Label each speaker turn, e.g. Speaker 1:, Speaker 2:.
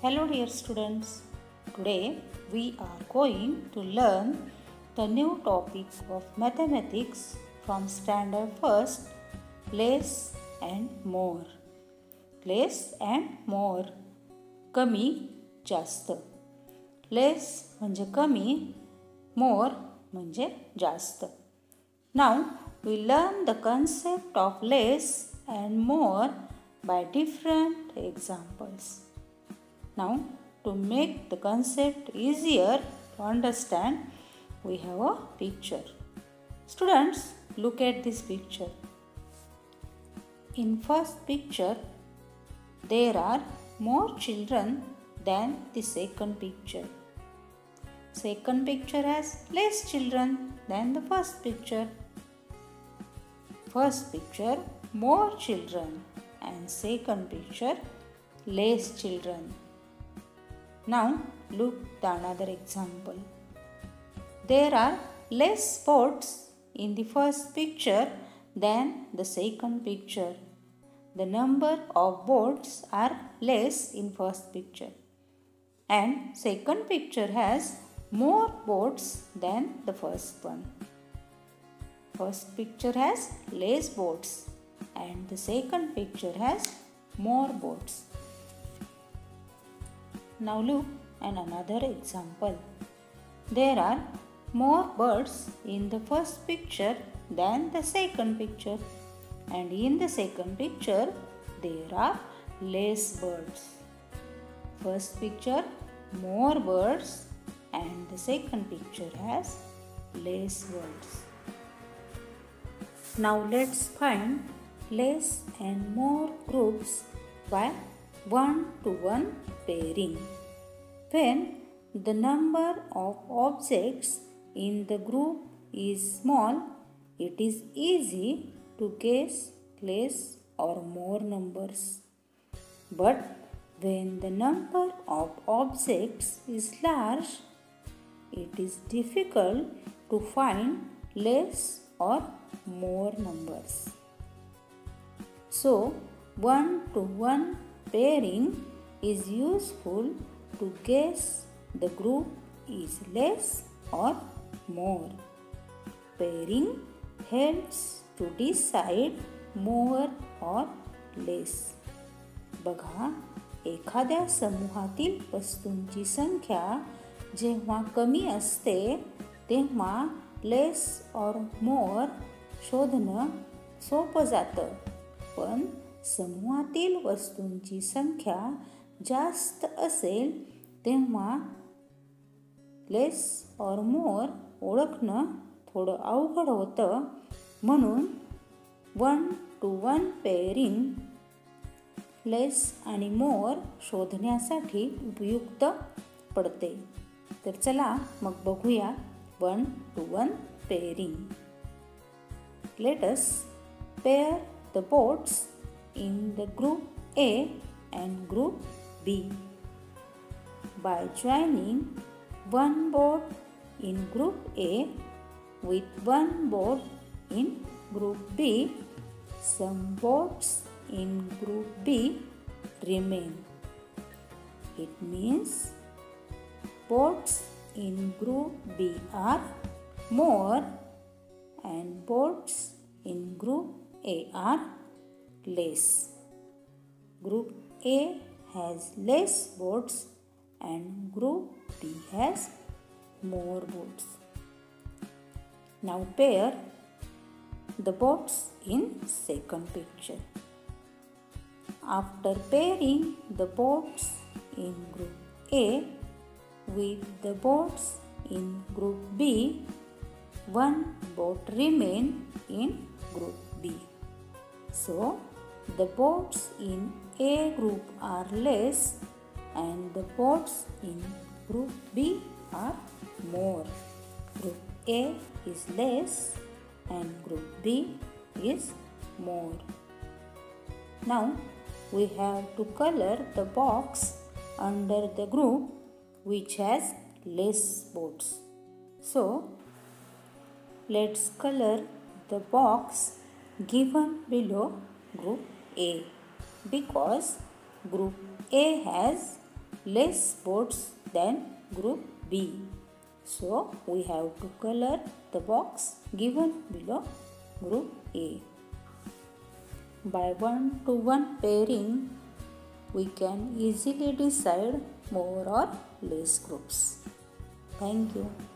Speaker 1: Hello dear students, today we are going to learn the new topic of mathematics from standard first, less and more. Less and more, कमी जास्त. Less म्हणजे कमी, more म्हणजे जास्त. Now we learn the concept of less and more by different examples. Now, to make the concept easier to understand, we have a picture. Students, look at this picture. In first picture, there are more children than the second picture. Second picture has less children than the first picture. First picture, more children, and second picture, less children. Now look at another example. There are less boats in the first picture than the second picture. The number of boats are less in first picture. And second picture has more boats than the first one. First picture has less boats and the second picture has more boats. Now look at another example. There are more birds in the first picture than the second picture, and in the second picture there are less birds. First picture more birds and the second picture has less birds. Now let's find less and more groups by one-to-one pairing. When the number of objects in the group is small, it is easy to guess less or more numbers. But when the number of objects is large, it is difficult to find less or more numbers. So, one-to-one pairing is useful to guess the group is less or more. Pairing helps to decide more or less. बघा, एखाद्या समूहातील वस्तूंची संख्या जेव्हा कमी असते तेव्हा less और मोर शोधणं सोपं जातं. पण समूहातील वस्तूंची संख्या जास्त असेल तेव्हा लेस और मोर ओळखणं थोडं अवघड होतं. म्हणून one two one pairing less आणि मोर शोधण्यासाठी उपयुक्त पडते. तर चला मग बघूया one two one pairing. Let us pair the boats in the group A and group B. By joining one boat in group A with one boat in group B, some boats in group B remain. It means boats in group B are more and boats in group A are less. Group A has less boats and group B has more boats. Now pair the boats in second picture. After pairing the boats in group A with the boats in group B, one boat remain in group B. So, the boats in A group are less and the boats in group B are more. Group A is less and group B is more. Now, we have to color the box under the group which has less boats. So, let's color the box given below group A because group A has less sports than group B. So we have to color the box given below group A. By 1-to-1 pairing, we can easily decide more or less groups. Thank you.